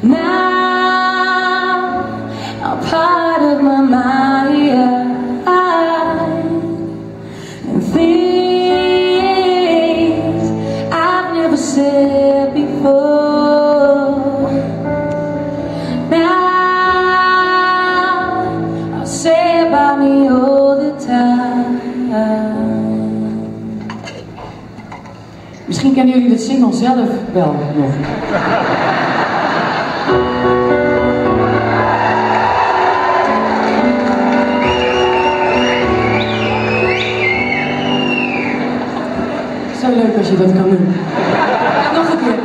Now I'm part of my mind and things I've never said before. Now I'll say about me all the time. Misschien kennen jullie de single zelf wel nog. Zo leuk als je dat kan doen. Nog een keer.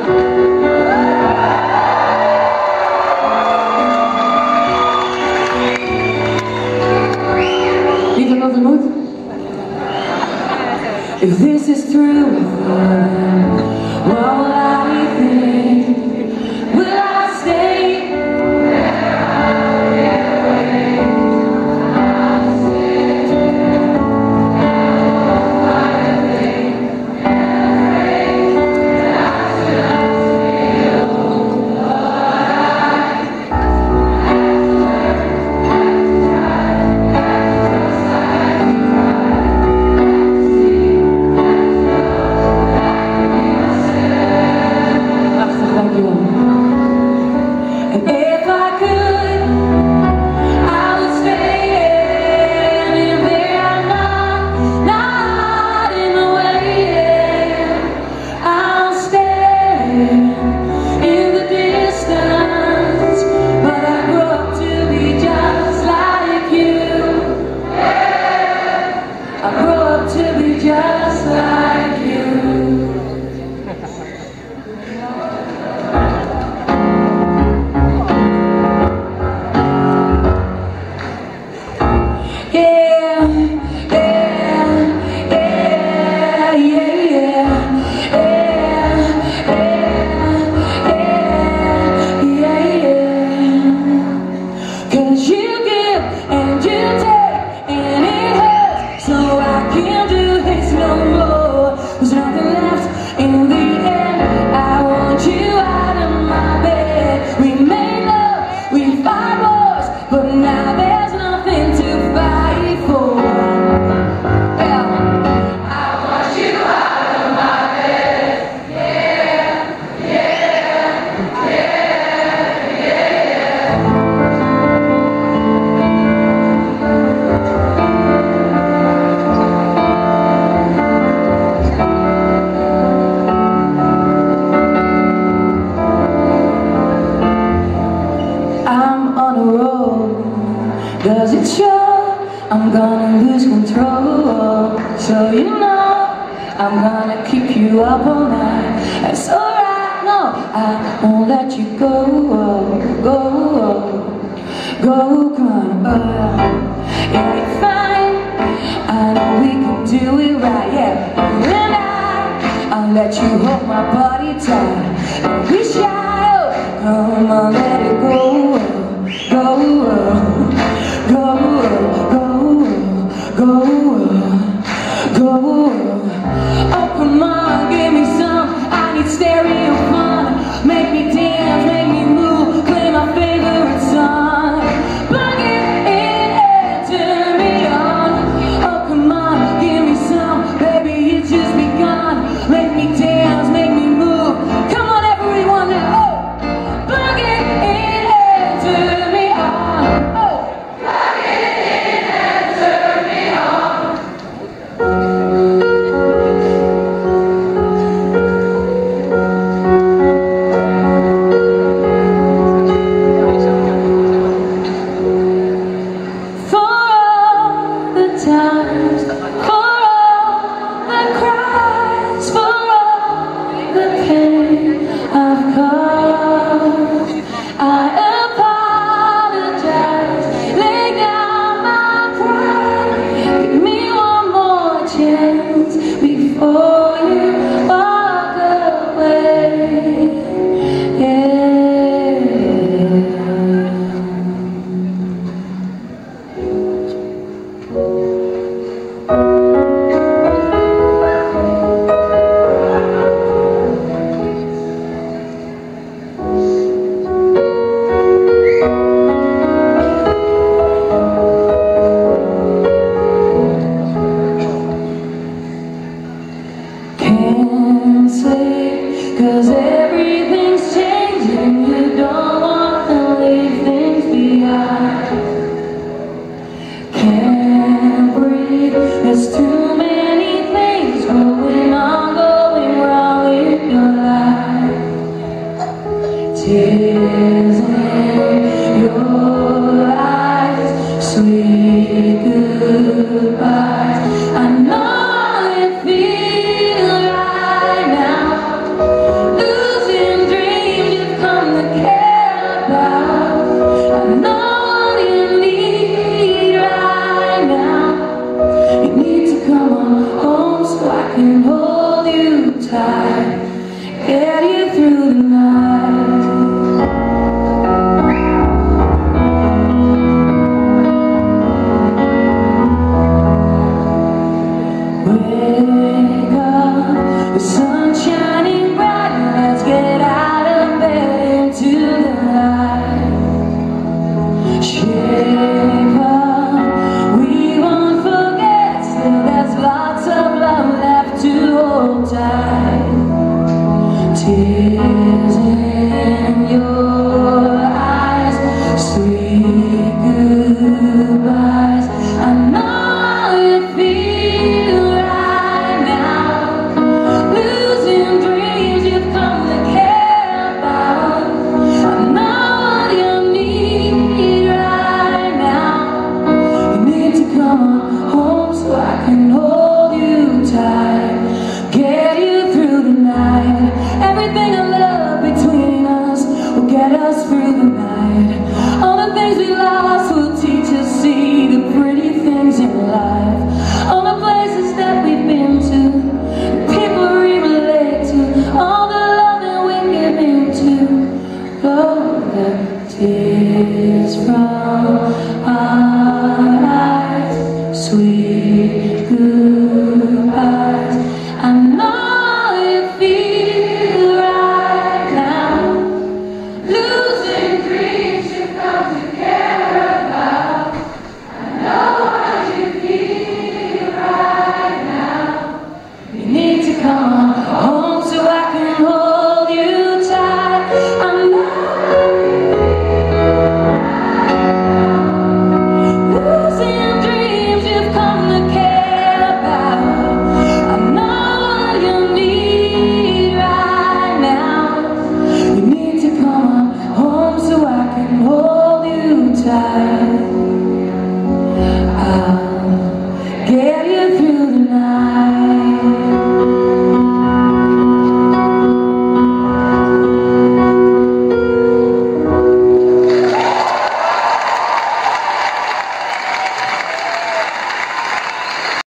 Niet omdat het moet. If this is true, what will I think? Will I stay? And if I could, I would stay in there, not in the way. I'll stay in the distance, but I grew up to be just like you. I grew up to be just like you. Cause you give and you take and it hurts, so I can't do this no more. There's nothing left in the end. I want you out of my bed. We made love, we fought wars, but now there's nothing to fight for. Yeah. I want you out of my bed. Yeah, yeah, yeah, yeah. Does it show? I'm gonna lose control. So you know I'm gonna keep you up all night. That's alright, no, I won't let you go. Go, come on, yeah, you're fine. I know we can do it right, yeah. You and I'll let you hold my body tight. Don't be shy, come on, let it go. Go. Oh, come on, give me some. I need stereo fun. Make me dance, make me move, play my favorite song. Plug it in and turn me on. Oh, come on, give me some. Baby, it's just begun. Make me dance, make me move. Come on, everyone, now. Oh, plug it in. tears in your eyes, sweet goodbyes. I know you feel right now, losing dreams you've come to care about. I know what you need right now. You need to come on home so I can hold you tight, get you through the night. Wake up, the sun's shining bright, let's get out of bed into the light. Shape up, we won't forget, still there's lots of love left to hold tight. Tears in your eyes, sweet goodbyes. I know you feel right now, losing dreams you've come to care about. I know what you need right now. You need to come on home so I can hold you tight, get you through the night. Everything I love between us will get us through the night. All the things we lost will teach us see the pretty things in life. All the places that we've been to, the people we relate to, all the love that we give into. Blow the tears from our